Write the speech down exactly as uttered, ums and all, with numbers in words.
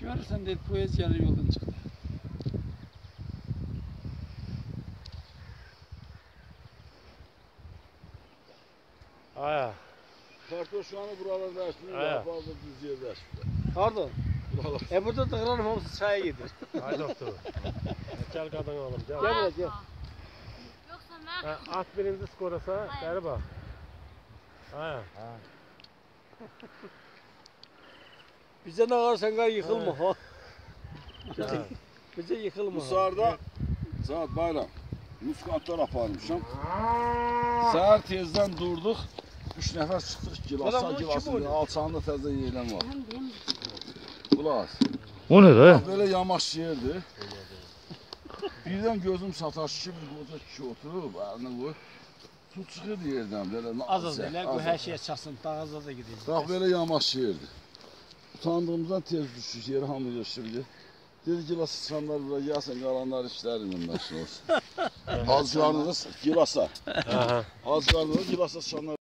Görürsen dedi poeziyanın yoldan çıktı. Aya. Kartoşkanı buralarda açmıyor, daha fazla düz yerde açmıyor. Pardon. Buralar. E burada tıklanıp hamısı çaya gider. Hay doktor. Gel kadın oğlum gel. Gel buraya gel. Yoksa ben... Ha, at birinci skorasa beri bak. Aya. Bize ne var sen gay yıkılma ha. Ha. Bize yıkılma. Bu sahada saat bayram. Muskatlar aparmışım. Səhər tezdən durduq. Üç nəfər çıxdıq gilasa, Ulan bu kim gilasın oynuyor? alçağında təzə yeyilən var. Qulaq as. O ne de? Belə yamaç yerdir. Birdən gözüm sataşdı ki, bir qoca kişi oturub, əlini qoyub. Su çıxırdı yerdən belə. Az az elə bu hər şeyə çatsın, dağıza da gidəcək. Bax belə yamaç yerdir. Utandığımızdan tez düşdük, yeri hamı yaşayırdı. Dedi gilas sıçanlar bura gəlsin, qalanlar işlərinlə məşğul olsun. Hacılarınız gilasa. Hacılarınız gilasa sıçanlar.